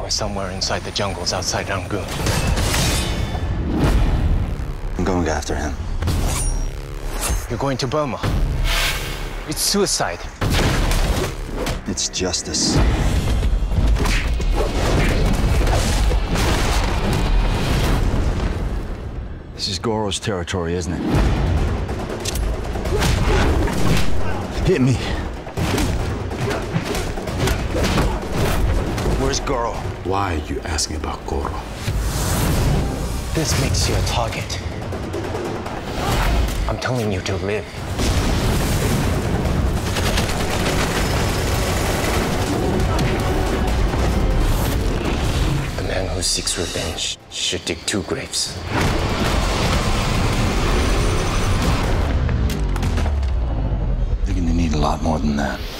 or somewhere inside the jungles outside Rangoon. I'm going after him. You're going to Burma. It's suicide. It's justice. This is Goro's territory, isn't it? Hit me. Where's Goro? Why are you asking about Goro? This makes you a target. I'm telling you to live. The man who seeks revenge should dig 2 graves. You're gonna need a lot more than that.